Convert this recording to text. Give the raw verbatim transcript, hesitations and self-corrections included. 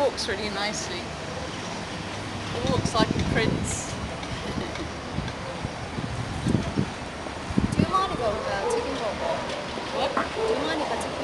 walks really nicely. He walks like a prince. Do you mind if I uh, taking photo? What? Do you mind if I take